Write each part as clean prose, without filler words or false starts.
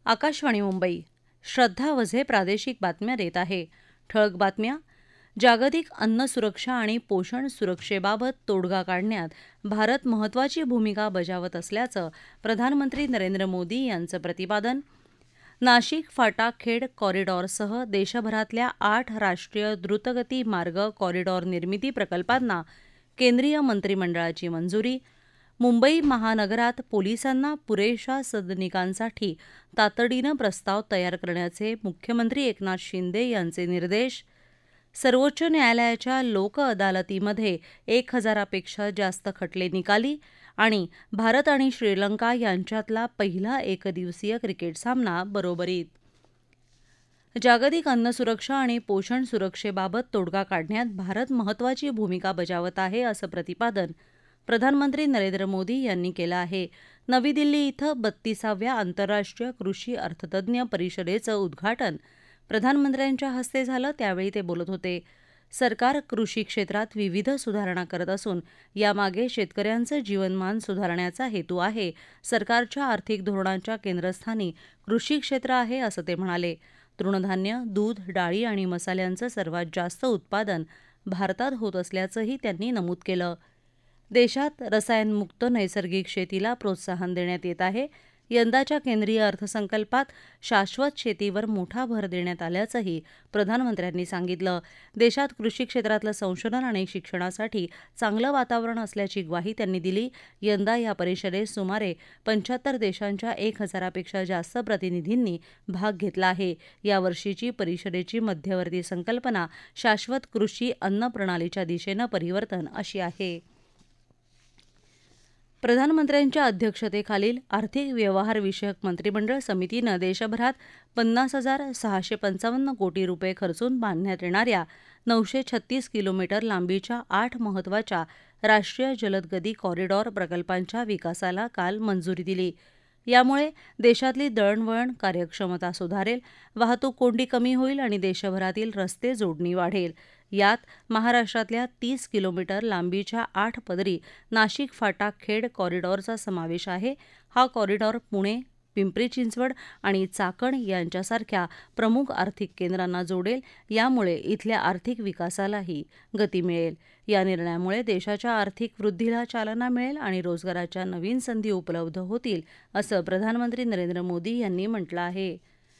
आकाशवाणी मुंबई. श्रद्धा वझे प्रादेशिक बातम्या देत आहे. ठळक बातम्या. जागतिक अन्न सुरक्षा आणि पोषण सुरक्षेबाबत तोडगा काढण्यात भारत महत्त्वाची भूमिका बजावत असल्याचं प्रधानमंत्री नरेंद्र मोदी यांचं प्रतिपादन. नाशिक फाटा खेड कॉरिडॉरसह देशभरातल्या 8 राष्ट्रीय द्रुतगती मार्ग कॉरिडॉर निर्मिती प्रकल्पांना केंद्रीय मंत्रिमंडळाची मंजुरी. मुंबई महानगरात पोलिसांना पुरेशा सदनिकांसाठी तातडीनं प्रस्ताव तयार करण्याचे मुख्यमंत्री एकनाथ शिंदे यांचे निर्देश. सर्वोच्च न्यायालयाच्या लोक अदालतीमध्ये 1000पेक्षा जास्त खटले निकाली आणि भारत आणि श्रीलंका यांच्यातला पहिला एकदिवसीय क्रिकेट सामना बरोबरीत. जागतिक अन्न सुरक्षा आणि पोषण सुरक्षेबाबत तोडगा काढण्यात भारत महत्त्वाची भूमिका बजावत आहे असं प्रतिपादन प्रधानमंत्री नरेंद्र मोदी यांनी केलं आहे. नवी दिल्ली इथं 32व्या आंतरराष्ट्रीय कृषी अर्थतज्ज्ञ परिषदेचं उद्घाटन प्रधानमंत्र्यांच्या हस्ते झालं, त्यावेळी ते बोलत होते. सरकार कृषी क्षेत्रात विविध सुधारणा करत असून यामागे शेतकऱ्यांचं जीवनमान सुधारण्याचा हेतू आहे. सरकारच्या आर्थिक धोरणांच्या केंद्रस्थानी कृषी क्षेत्र आहे असं ते म्हणाले. तृणधान्य, दूध, डाळी आणि मसाल्यांचं सर्वात जास्त उत्पादन भारतात होत असल्याचंही त्यांनी नमूद केलं. देशात रसायनमुक्त नैसर्गिक शेतीला प्रोत्साहन देण्यात येत आहे. यंदाच्या केंद्रीय अर्थसंकल्पात शाश्वत शेतीवर मोठा भर देण्यात आल्याचंही प्रधानमंत्र्यांनी सांगितलं. देशात कृषी क्षेत्रातलं संशोधन आणि शिक्षणासाठी चांगलं वातावरण असल्याची ग्वाही त्यांनी दिली. यंदा या परिषदेत सुमारे 75 देशांच्या 1000पेक्षा जास्त प्रतिनिधींनी भाग घेतला आहे. यावर्षीची परिषदेची मध्यवर्ती संकल्पना शाश्वत कृषी अन्न प्रणालीच्या दिशेनं परिवर्तन अशी आहे. प्रधानमंत्र्यांच्या अध्यक्षतेखालील आर्थिक व्यवहारविषयक मंत्रिमंडळ समितीनं देशभरात 50,655 कोटी रुपये खर्चून बांधण्यात येणाऱ्या 936 किलोमीटर लांबीच्या 8 महत्त्वाच्या राष्ट्रीय जलदगती कॉरिडॉर प्रकल्पांच्या विकासाला काल मंजुरी दिली. यामुळे देशातली दळणवळण कार्यक्षमता सुधारेल, वाहतूक कोंडी कमी होईल आणि देशभरातील रस्ते जोडणी वाढेल. यात महाराष्ट्रातल्या 30 किलोमीटर लांबीच्या 8 पदरी नाशिक फाटा खेड कॉरिडॉरचा समावेश आहे. हा कॉरिडॉर पुणे, पिंपरी चिंचवड आणि चाकण यांच्यासारख्या प्रमुख आर्थिक केंद्रांना जोडेल. यामुळे इथल्या आर्थिक विकासालाही गती मिळेल. या निर्णयामुळे देशाच्या आर्थिक वृद्धीला चालना मिळेल आणि रोजगाराच्या नवीन संधी उपलब्ध होतील असं प्रधानमंत्री नरेंद्र मोदी यांनी म्हटलं आहे.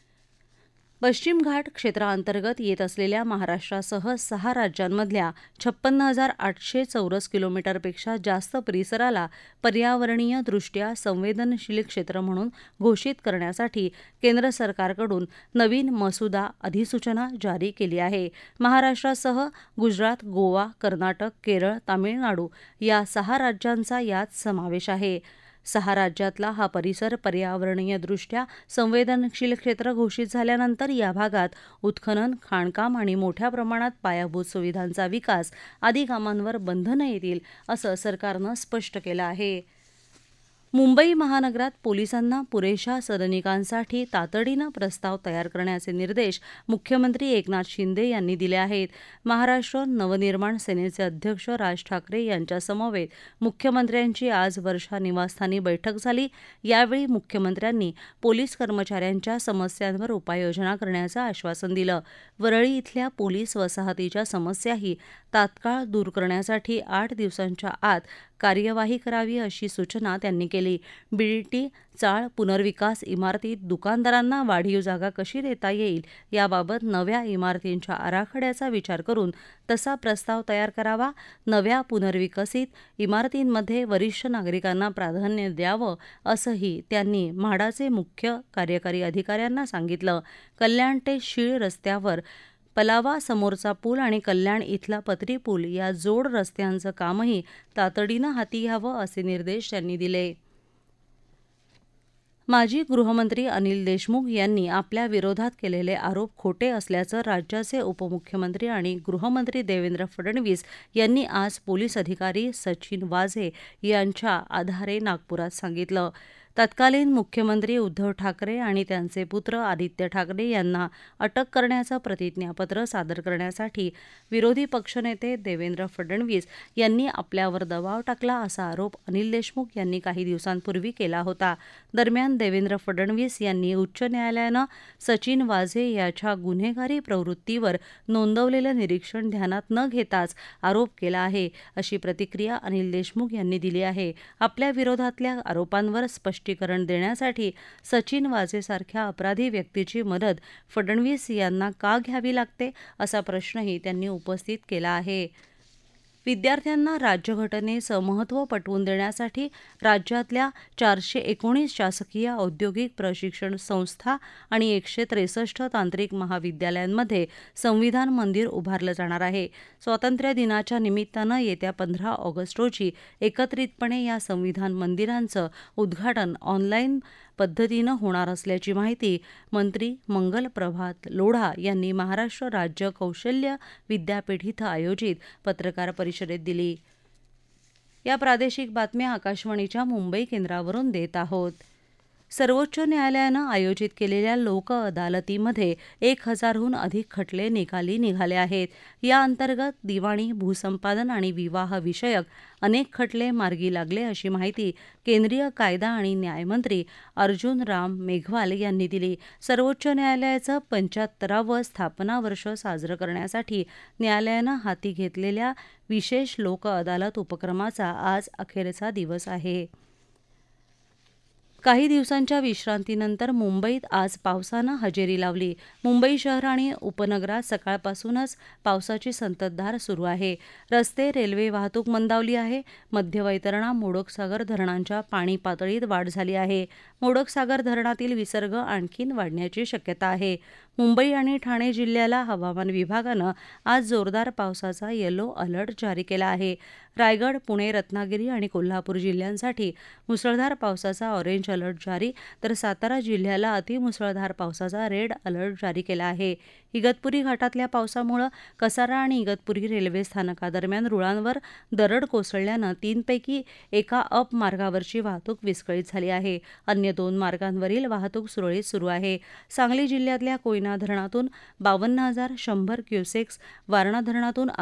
पश्चिम घाट क्षेत्राअंतर्गत येत असलेल्या महाराष्ट्रासह 6 राज्यांमधल्या 56,800 चौरस किलोमीटरपेक्षा जास्त परिसराला पर्यावरणीय दृष्ट्या संवेदनशील क्षेत्र म्हणून घोषित करण्यासाठी केंद्र सरकारकडून नवीन मसुदा अधिसूचना जारी केली आहे. महाराष्ट्रासह गुजरात, गोवा, कर्नाटक, केरळ, तामिळनाडू या 6 राज्यांचा यात समावेश आहे. 6 राज्यातला हा परिसर पर्यावरणीयदृष्ट्या संवेदनशील क्षेत्र घोषित झाल्यानंतर या भागात उत्खनन, खाणकाम आणि मोठ्या प्रमाणात पायाभूत सुविधांचा विकास आदी कामांवर बंधनं येतील असं सरकारनं स्पष्ट केलं आहे. मुंबई महानगरात पोलिसांना पुरेशा सदनिकांसाठी तातडीनं प्रस्ताव तयार करण्याचे निर्देश मुख्यमंत्री एकनाथ शिंदे यांनी दिले आहेत. महाराष्ट्र नवनिर्माण सेनेचे अध्यक्ष राज ठाकरे यांच्यासमवेत मुख्यमंत्र्यांची आज वर्षा निवासस्थानी बैठक झाली. यावेळी मुख्यमंत्र्यांनी पोलीस कर्मचाऱ्यांच्या समस्यांवर उपाययोजना करण्याचं आश्वासन दिलं. वरळी इथल्या पोलीस वसाहतीच्या समस्याही तात्काळ दूर करण्यासाठी 8 दिवसांच्या आत कार्यवाही करावी अशी सूचना त्यांनी केली. बीडीटी, चाळ, पुनर्विकास इमारतीत दुकानदारांना वाढीव जागा कशी देता येईल याबाबत नव्या इमारतींच्या आराखड्याचा विचार करून तसा प्रस्ताव तयार करावा. नव्या पुनर्विकसित इमारतींमध्ये वरिष्ठ नागरिकांना प्राधान्य द्यावं असंही त्यांनी म्हाडाचे मुख्य कार्यकारी अधिकाऱ्यांना सांगितलं. कल्याण ते शीळ रस्त्यावर पलावा समोरचा पूल आणि कल्याण इथला पत्री पूल या जोड रस्त्यांचं कामही तातडीनं हाती घ्यावं असे निर्देश त्यांनी दिले. माजी गृहमंत्री अनिल देशमुख यांनी आपल्या विरोधात केलेले आरोप खोटे असल्याचं राज्याचे उपमुख्यमंत्री आणि गृहमंत्री देवेंद्र फडणवीस यांनी आज पोलीस अधिकारी सचिन वाझे यांच्या आधारे नागपुरात सांगितलं. तत्कालीन मुख्यमंत्री उद्धव ठाकरे आणि त्यांचे पुत्र आदित्य ठाकरे यांना अटक करण्याचं प्रतिज्ञापत्र सादर करण्यासाठी विरोधी पक्षनेते देवेंद्र फडणवीस यांनी आपल्यावर दबाव टाकला असा आरोप अनिल देशमुख यांनी काही दिवसांपूर्वी केला होता. दरम्यान देवेंद्र फडणवीस यांनी उच्च न्यायालयानं सचिन वाझे याच्या गुन्हेगारी प्रवृत्तीवर नोंदवलेलं निरीक्षण ध्यानात न घेताच आरोप केला आहे, अशी प्रतिक्रिया अनिल देशमुख यांनी दिली आहे. आपल्या विरोधातल्या आरोपांवर स्पष्टीकरण देण्यासाठी सचिन वाझेसारख्या अपराधी व्यक्तीची मदत फडणवीस यांना का घ्यावी लागते, असा प्रश्नही त्यांनी उपस्थित केला आहे. विद्यार्थ्यांना राज्यघटनेचं महत्त्व पटवून देण्यासाठी राज्यातल्या 419 शासकीय औद्योगिक प्रशिक्षण संस्था आणि 163 तांत्रिक महाविद्यालयांमध्ये संविधान मंदिर उभारलं जाणार आहे. स्वातंत्र्य दिनाच्या निमित्तानं येत्या 15 ऑगस्ट रोजी एकत्रितपणे या संविधान मंदिरांचं उद्घाटन ऑनलाईन पद्धतीनं होणार असल्याची माहिती मंत्री मंगल प्रभात लोढा यांनी महाराष्ट्र राज्य कौशल्य विद्यापीठ इथं आयोजित पत्रकार परिषदेत दिली. या प्रादेशिक बातम्या आकाशवाणीच्या मुंबई केंद्रावरून देत आहोत. सर्वोच्च न्यायालयानं आयोजित केलेल्या लोक अदालतीमध्ये 1000हून अधिक खटले निकाली निघाले आहेत. या अंतर्गत दिवाणी, भूसंपादन आणि विवाह विषयक अनेक खटले मार्गी लागले, अशी माहिती केंद्रीय कायदा आणि न्यायमंत्री अर्जुन राम मेघवाल यांनी दिली. सर्वोच्च न्यायालयाचं 75वं स्थापना वर्ष साजरं करण्यासाठी न्यायालयानं हाती घेतलेल्या विशेष लोक अदालत उपक्रमाचा आज अखेरचा दिवस आहे. काही दिवसांच्या विश्रांतीनंतर मुंबईत आज पावसानं हजेरी लावली. मुंबई शहर आणि उपनगरात सकाळपासूनच पावसाची संततधार सुरू आहे. रस्ते, रेल्वे वाहतूक मंदावली आहे. मध्य वैतरणा, मोडकसागर धरणांच्या पाणी पातळीत वाढ झाली आहे. मोडकसागर धरणातील विसर्ग आणखीन वाढण्याची शक्यता आहे. मुंबई आणि ठाणे जिल्ह्याला हवामान विभागानं आज जोरदार पावसाचा येलो अलर्ट जारी केला आहे. रायगड, पुणे, रत्नागिरी आणि कोल्हापूर जिल्ह्यांसाठी मुसळधार पावसाचा ऑरेंज अलर्ट जारी, तर सातारा जिल्ह्याला अतिमुसळधार पावसाचा रेड अलर्ट जारी केला आहे. इगतपुरी घाटातल्या पावसामुळे कसारा आणि इगतपुरी रेल्वे स्थानकादरम्यान रुळांवर दरड कोसळल्यानं 3 पैकी एका अप मार्गावरची वाहतूक विस्कळीत झाली आहे. अन्य 2 मार्गांवरील वाहतूक सुरळीत सुरू आहे. सांगली जिल्ह्यातल्या कोयना धरणातून 52,100 क्युसेक्स, वारणा धरणातून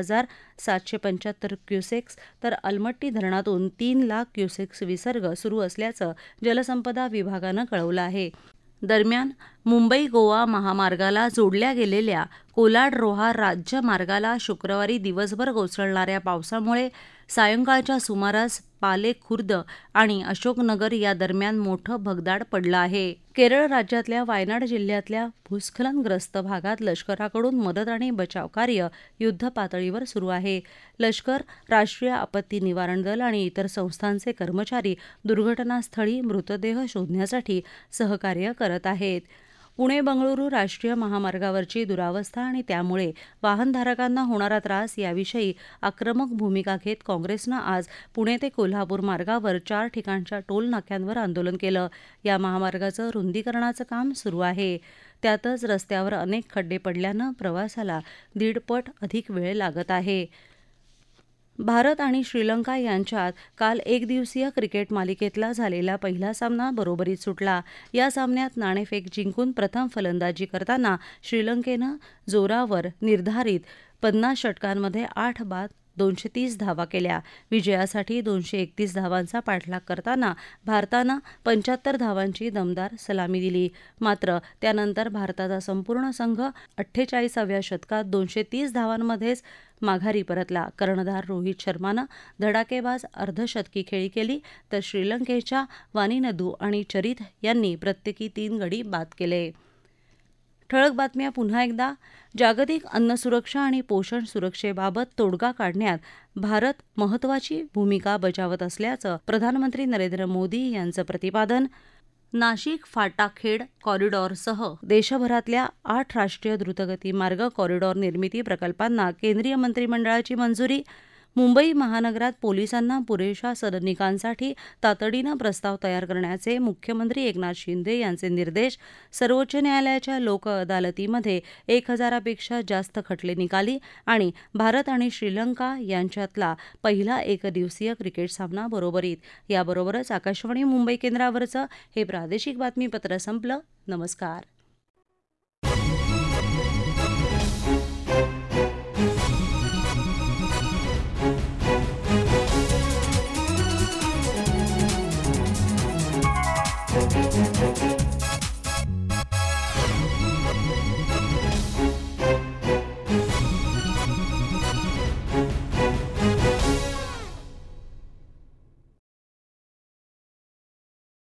11,775 क्युसेक्स, तर अलमट्टी धरणातून 3,00,000 क्युसेक्स विसर्ग सुरू असल्याचं जलसंपदा विभागानं कळवलं आहे. दरम्यान मुंबई गोवा महामार्गाला जोडल्या गेलेल्या कोलाड रोहा राज्य मार्गाला शुक्रवारी दिवसभर कोसळणाऱ्या पावसामुळे सायंकाळच्या सुमारास पाले खुर्द आणि अशोकनगर या दरम्यान मोठं भगदाड पडलं आहे. केरळ राज्यातल्या वायनाड जिल्ह्यातल्या भूस्खलनग्रस्त भागात लष्कराकडून मदत आणि बचाव कार्य युद्धपातळीवर सुरू आहे. लष्कर, राष्ट्रीय आपत्ती निवारण दल आणि इतर संस्थांचे कर्मचारी दुर्घटनास्थळी मृतदेह शोधण्यासाठी सहकार्य करत आहेत. पुणे बंगळुरू राष्ट्रीय महामार्गावरची दुरावस्था आणि त्यामुळे वाहनधारकांना होणारा त्रास याविषयी आक्रमक भूमिका घेत काँग्रेसनं आज पुणे ते कोल्हापूर मार्गावर 4 ठिकाणच्या टोल नाक्यांवर आंदोलन केलं. या महामार्गाचं रुंदीकरणाचं काम सुरू आहे. त्यातच रस्त्यावर अनेक खड्डे पडल्यानं प्रवासाला 1.5 पट अधिक वेळ लागत आहे. भारत आणि श्रीलंका यांच्यात काल एकदिवसीय क्रिकेट मालिकेतला झालेला पहिला सामना बरोबरीत सुटला. या सामन्यात नाणेफेक जिंकून प्रथम फलंदाजी करताना श्रीलंकेनं जोरावर निर्धारित 50 षटकांमध्ये 8 बाद 230 धावा केल्या. विजयासाठी 231 धावांचा पाठलाग करताना भारतानं 75 धावांची दमदार सलामी दिली. मात्र त्यानंतर भारताचा संपूर्ण संघ 48व्या षटकात 230 धावांमध्येच माघारी परतला. कर्णधार रोहित शर्मानं धडाकेबाज अर्धशतकी खेळी केली, तर श्रीलंकेच्या वानिनदू आणि चरित यांनी प्रत्येकी 3 गडी बाद केले. ठळक बातम्या पुन्हा एकदा. जागतिक अन्न सुरक्षा आणि पोषण सुरक्षेबाबत तोडगा काढण्यात भारत महत्त्वाची भूमिका बजावत असल्याचं प्रधानमंत्री नरेंद्र मोदी यांचं प्रतिपादन. नाशिक फाटा-खेड कॉरिडॉरसह देशभरातल्या 8 राष्ट्रीय द्रुतगती मार्ग कॉरिडॉर निर्मिती प्रकल्पांना केंद्रीय मंत्रिमंडळाची मंजुरी. मुंबई महानगरात पोलिसांना पुरेशा सदनिकांसाठी तातडीनं प्रस्ताव तयार करण्याचे मुख्यमंत्री एकनाथ शिंदे यांचे निर्देश. सर्वोच्च न्यायालयाच्या लोक अदालतीमध्ये 1000पेक्षा जास्त खटले निकाली आणि भारत आणि श्रीलंका यांच्यातला पहिला एकदिवसीय क्रिकेट सामना बरोबरीत. याबरोबरच आकाशवाणी मुंबई केंद्रावरचं हे प्रादेशिक बातमीपत्र संपलं. नमस्कार.